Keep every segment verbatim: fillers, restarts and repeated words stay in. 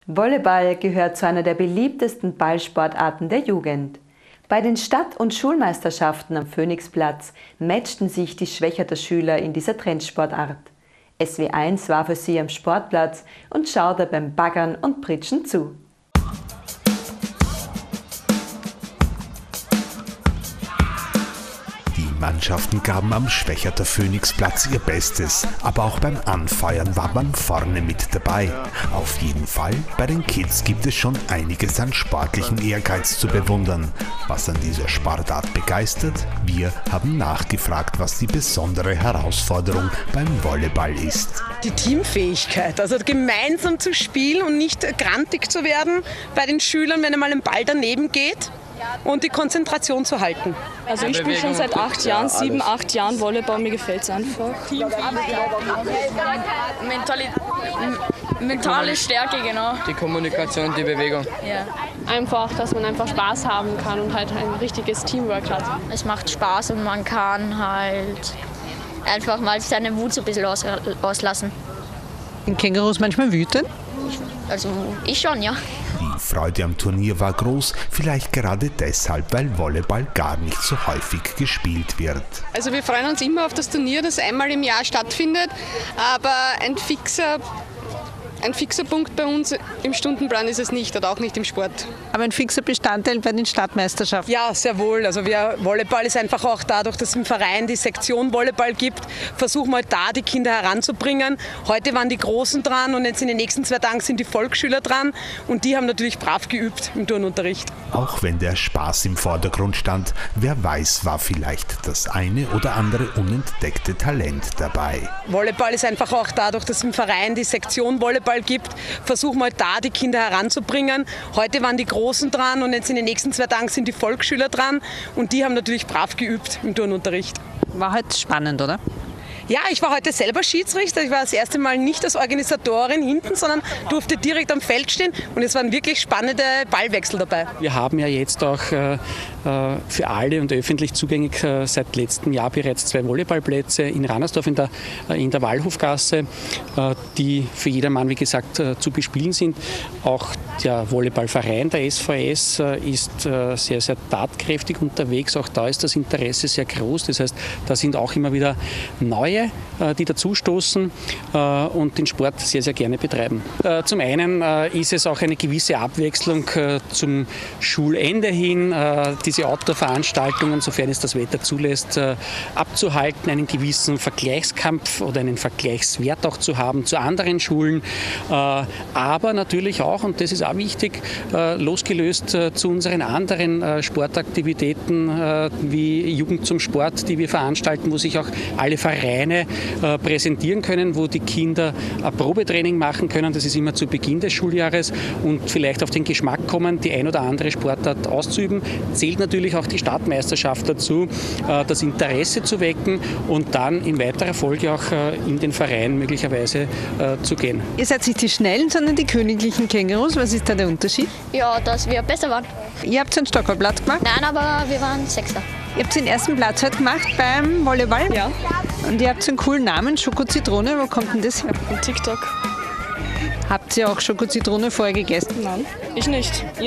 Volleyball gehört zu einer der beliebtesten Ballsportarten der Jugend. Bei den Stadt- und Schulmeisterschaften am Phoenixplatz matchten sich die Schwächerter Schüler in dieser Trendsportart. S W eins war für sie am Sportplatz und schaute beim Baggern und Pritschen zu. Die Mannschaften gaben am Schwächerter Phoenixplatz ihr Bestes, aber auch beim Anfeuern war man vorne mit dabei. Auf jeden Fall, bei den Kids gibt es schon einiges an sportlichen Ehrgeiz zu bewundern. Was an dieser Sportart begeistert? Wir haben nachgefragt, was die besondere Herausforderung beim Volleyball ist. Die Teamfähigkeit, also gemeinsam zu spielen und nicht grantig zu werden bei den Schülern, wenn einmal ein Ball daneben geht. Und die Konzentration zu halten. Also ich spiele schon seit acht Jahren, sieben, acht Jahren Volleyball, mir gefällt es einfach. Mentali mentale Stärke, genau. Die Kommunikation und die Bewegung. Ja. Einfach, dass man einfach Spaß haben kann und halt ein richtiges Teamwork hat. Es macht Spaß und man kann halt einfach mal seine Wut so ein bisschen aus auslassen. Sind Kängurus manchmal wütend? Also ich schon, ja. Die Freude am Turnier war groß, vielleicht gerade deshalb, weil Volleyball gar nicht so häufig gespielt wird. Also wir freuen uns immer auf das Turnier, das einmal im Jahr stattfindet, aber ein fixer, ein fixer Punkt bei uns im Stundenplan ist es nicht oder auch nicht im Sport. Aber ein fixer Bestandteil bei den Stadtmeisterschaften? Ja, sehr wohl. Also wir, Volleyball ist einfach auch dadurch, dass es im Verein die Sektion Volleyball gibt, versuchen wir halt da die Kinder heranzubringen. Heute waren die Großen dran und jetzt in den nächsten zwei Tagen sind die Volksschüler dran und die haben natürlich brav geübt im Turnunterricht. Auch wenn der Spaß im Vordergrund stand, wer weiß, war vielleicht das eine oder andere unentdeckte Talent dabei. Volleyball ist einfach auch dadurch, dass es im Verein die Sektion Volleyball gibt, versuchen wir halt da die Kinder heranzubringen. Heute waren die Großen dran und jetzt in den nächsten zwei Tagen sind die Volksschüler dran und die haben natürlich brav geübt im Turnunterricht. War halt spannend, oder? Ja, ich war heute selber Schiedsrichter. Ich war das erste Mal nicht als Organisatorin hinten, sondern durfte direkt am Feld stehen und es waren wirklich spannende Ballwechsel dabei. Wir haben ja jetzt auch äh, für alle und öffentlich zugänglich äh, seit letztem Jahr bereits zwei Volleyballplätze in Rannersdorf in der, äh, in der Wallhofgasse, äh, die für jedermann, wie gesagt, äh, zu bespielen sind. Auch der Volleyballverein, der S V S, äh, ist äh, sehr, sehr tatkräftig unterwegs. Auch da ist das Interesse sehr groß. Das heißt, da sind auch immer wieder neue, die dazustoßen und den Sport sehr, sehr gerne betreiben. Zum einen ist es auch eine gewisse Abwechslung zum Schulende hin, diese Outdoor-Veranstaltungen, sofern es das Wetter zulässt, abzuhalten, einen gewissen Vergleichskampf oder einen Vergleichswert auch zu haben zu anderen Schulen, aber natürlich auch, und das ist auch wichtig, losgelöst zu unseren anderen Sportaktivitäten wie Jugend zum Sport, die wir veranstalten, wo sich auch alle Vereine äh, präsentieren können, wo die Kinder ein Probetraining machen können. Das ist immer zu Beginn des Schuljahres und vielleicht auf den Geschmack kommen, die ein oder andere Sportart auszuüben. Zählt natürlich auch die Stadtmeisterschaft dazu, äh, das Interesse zu wecken und dann in weiterer Folge auch äh, in den Verein möglicherweise äh, zu gehen. Ihr seid nicht die Schnellen, sondern die königlichen Kängurus. Was ist da der Unterschied? Ja, dass wir besser waren. Ihr habt einen Stockholmplatz gemacht? Nein, aber wir waren Sechster. Ihr habt den ersten Platz heute gemacht beim Volleyball? Ja. Und ihr habt so einen coolen Namen, Schoko-Zitrone. Wo kommt denn das her? Von TikTok. Habt ihr auch Schoko-Zitrone vorher gegessen? Nein, ich nicht. Ihr?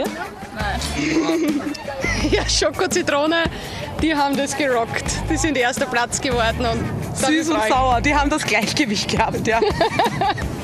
Nein. Ja, Schoko-Zitrone, die haben das gerockt. Die sind erster Platz geworden. Und süß und sauer, die haben das Gleichgewicht gehabt, ja.